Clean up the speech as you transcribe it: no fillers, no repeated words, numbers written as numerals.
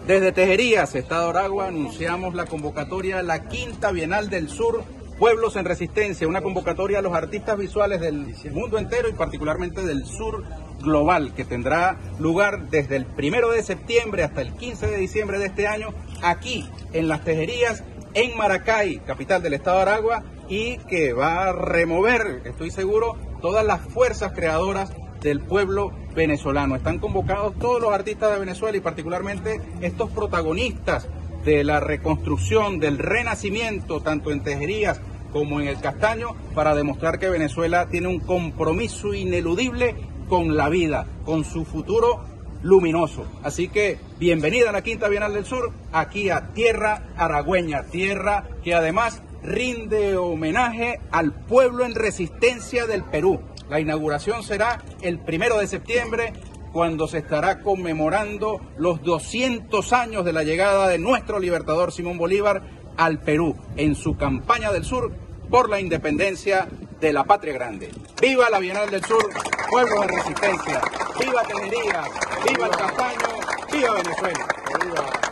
Desde Tejerías, Estado Aragua, anunciamos la convocatoria a la Quinta Bienal del Sur, Pueblos en Resistencia, una convocatoria a los artistas visuales del mundo entero y particularmente del sur global, que tendrá lugar desde el 1 de septiembre hasta el 15 de diciembre de este año, aquí en Las Tejerías, en Maracay, capital del Estado de Aragua, y que va a remover, estoy seguro, todas las fuerzas creadoras del pueblo venezolano. Están convocados todos los artistas de Venezuela y particularmente estos protagonistas de la reconstrucción, del renacimiento, tanto en Tejerías como en el Castaño, para demostrar que Venezuela tiene un compromiso ineludible con la vida, con su futuro luminoso. Así que bienvenida a la Quinta Bienal del Sur, aquí a tierra aragüeña, tierra que además rinde homenaje al pueblo en resistencia del Perú. La inauguración será el 1 de septiembre, cuando se estará conmemorando los 200 años de la llegada de nuestro libertador Simón Bolívar al Perú en su campaña del sur por la independencia de la patria grande. ¡Viva la Bienal del Sur, pueblo de resistencia! ¡Viva Tejerías! ¡Viva el Castaño! ¡Viva Venezuela! ¡Viva!